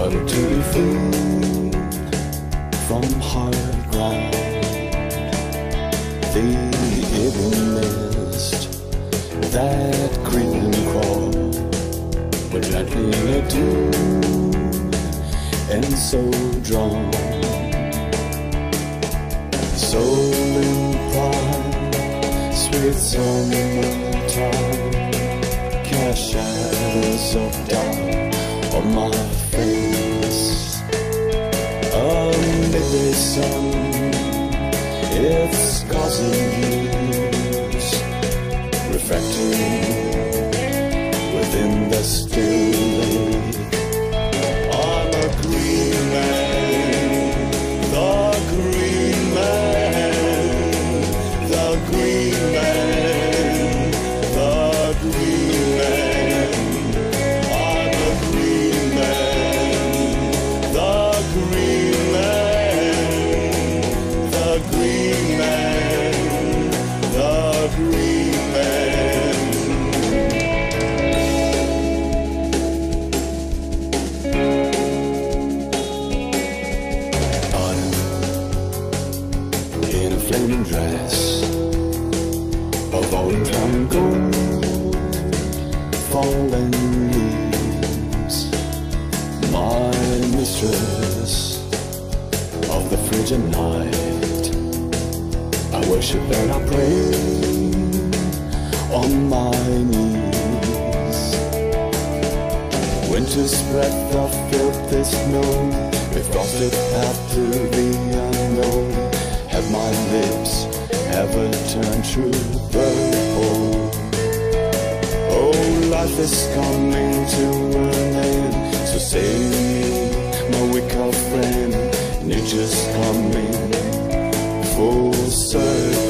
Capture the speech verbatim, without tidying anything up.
struggle to be free from hard ground. The evening mist that creep and crawl were gently attuned and so drawn. Soul implied, sweet summertime, cast shadows of dark on my face. A midday sun, it's causing hues, reflecting within the still lake. I'm a green man, the green man, the green man, the green man. I'm a green man, the green man, the green man, the green man. Autumn in a flaming dress of autumn gold, fallen leaves, my mistress of the frigid night. I worship and I pray on my knees. Winter's breath of filthy snow, if frosted path to the unknown. Have my lips ever turned true purple? Oh, life is coming to an end, so save me, my weak old friend. Nature's coming full circle.